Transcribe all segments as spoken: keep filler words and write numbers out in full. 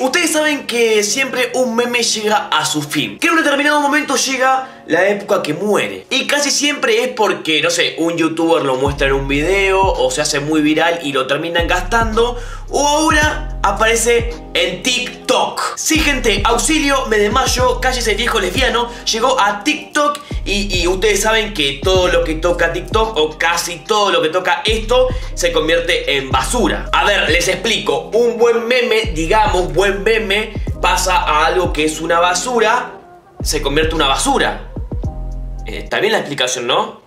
Ustedes saben que siempre un meme llega a su fin, que en un determinado momento llega la época que muere. Y casi siempre es porque, no sé, un youtuber lo muestra en un video o se hace muy viral y lo terminan gastando, o ahora aparece en TikTok. Sí, gente, auxilio, me desmayo, cállese viejo lesbiano, llegó a TikTok y, y ustedes saben que todo lo que toca TikTok, o casi todo lo que toca esto, se convierte en basura. A ver, les explico, un buen meme, digamos, buen meme, pasa a algo que es una basura, se convierte en una basura. Eh, está bien la explicación, ¿no?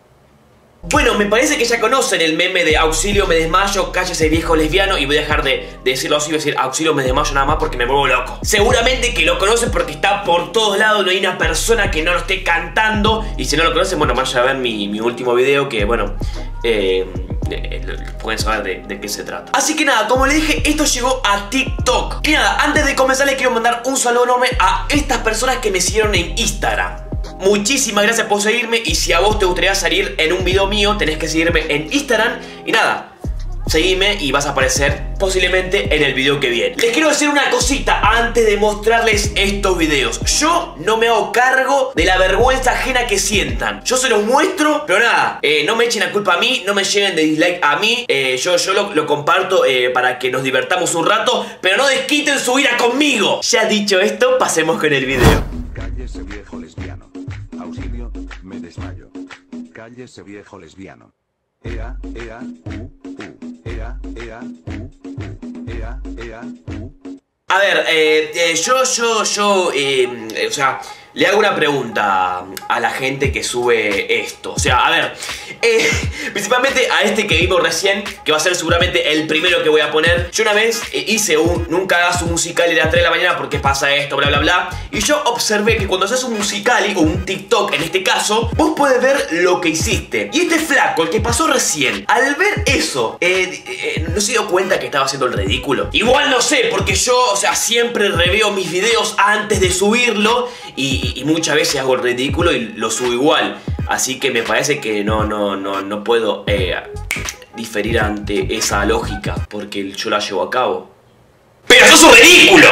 Bueno, me parece que ya conocen el meme de auxilio, me desmayo, cállese viejo lesbiano. Y voy a dejar de, de decirlo así, voy a decir auxilio, me desmayo nada más porque me vuelvo loco. Seguramente que lo conocen porque está por todos lados, no hay una persona que no lo esté cantando. Y si no lo conocen, bueno, vayan a ver mi, mi último video que, bueno, eh, eh, pueden saber de, de qué se trata. Así que nada, como les dije, esto llegó a TikTok. Y nada, antes de comenzar les quiero mandar un saludo enorme a estas personas que me siguieron en Instagram. Muchísimas gracias por seguirme, y si a vos te gustaría salir en un video mío, tenés que seguirme en Instagram. Y nada, seguime y vas a aparecer posiblemente en el video que viene. Les quiero decir una cosita antes de mostrarles estos videos. Yo no me hago cargo de la vergüenza ajena que sientan. Yo se los muestro, pero nada, eh, no me echen la culpa a mí, no me lleguen de dislike a mí. eh, Yo, yo lo, lo comparto eh, para que nos divertamos un rato, pero no desquiten su ira conmigo. Ya dicho esto, pasemos con el video. Cállese viejo lesbiano. Auxilio, me desmayo. Cállese viejo lesbiano. Ea, ea, u, u. Ea, ea, u, u. Ea, ea, u. A ver, eh, eh, yo, yo, yo, eh, eh, o sea, le hago una pregunta a la gente que sube esto. O sea, a ver, eh, principalmente a este que vimos recién, que va a ser seguramente el primero que voy a poner. Yo una vez eh, hice un Nunca hagas un musical a las tres de la mañana porque pasa esto, bla, bla, bla. Y yo observé que cuando haces un musical o un TikTok, en este caso, vos podés ver lo que hiciste. Y este flaco, el que pasó recién, al ver eso, eh, eh, no se dio cuenta que estaba haciendo el ridículo. Igual no sé, porque yo, o sea, siempre reveo mis videos antes de subirlo y Y, y muchas veces hago el ridículo y lo subo igual. Así que me parece que no, no, no, no puedo eh, diferir ante esa lógica, porque yo la llevo a cabo. ¡Pero sos un ridículo!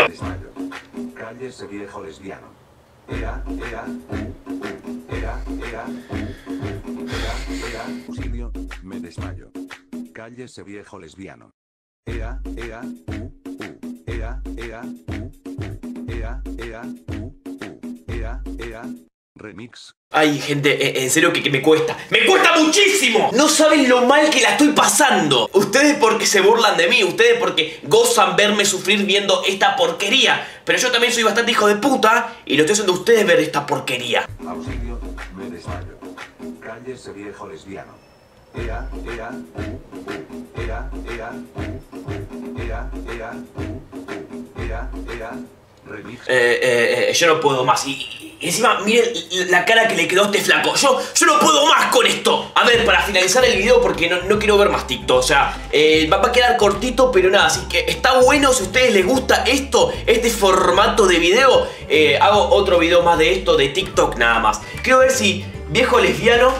Cállese viejo lesbiano. Ea, ea, u, u. Ea, ea, u, u. Ea, ea, auxilio, me desmayo. Cállese viejo lesbiano. Ea, ea, u, u. Ea, ea, u, u. Ea, ea, u. Ea, ea, remix. Ay, gente, en serio que, que me cuesta. ¡Me cuesta muchísimo! No saben lo mal que la estoy pasando. Ustedes porque se burlan de mí, ustedes porque gozan verme sufrir viendo esta porquería. Pero yo también soy bastante hijo de puta y lo estoy haciendo a ustedes ver esta porquería. Auxilio, me desmayo. Cállese viejo lesbiano. Ea, ea, u, u. Ea, ea, u, u. Ea, ea, u, u. Ea, ea, remix. Eh, eh, eh, yo no puedo más. Y, y encima, miren la cara que le quedó a este flaco. Yo, yo no puedo más con esto. A ver, para finalizar el video, porque no, no quiero ver más TikTok. O sea, eh, va, va a quedar cortito, pero nada. Así que está bueno. Si a ustedes les gusta esto, este formato de video, eh, hago otro video más de esto, de TikTok nada más. Quiero ver si viejo lesbiano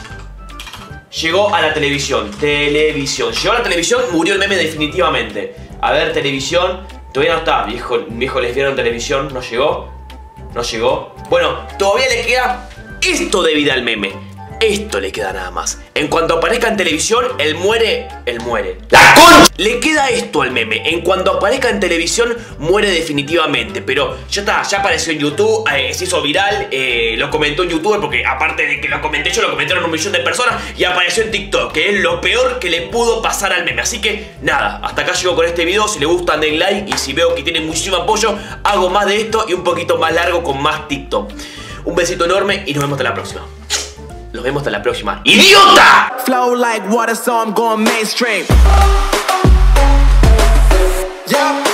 llegó a la televisión. Televisión. Llegó a la televisión, murió el meme definitivamente. A ver, televisión. Todavía no está, viejo, viejo lesbiano en televisión. No llegó. No llegó. Bueno, todavía le queda esto de vida al meme. Esto le queda nada más. En cuanto aparezca en televisión, él muere. Él muere. ¡La concha! Le queda esto al meme. En cuanto aparezca en televisión, muere definitivamente. Pero ya está, ya apareció en YouTube. eh, Se hizo viral. eh, Lo comentó en YouTube. Porque aparte de que lo comenté yo, lo comentaron un millón de personas. Y apareció en TikTok, que es lo peor que le pudo pasar al meme. Así que nada, hasta acá llego con este video. Si les gustan, den like. Y si veo que tienen muchísimo apoyo, hago más de esto y un poquito más largo con más TikTok. Un besito enorme y nos vemos hasta la próxima. Nos vemos hasta la próxima. ¡Idiota! Flow like water, so I'm going mainstream. Yeah.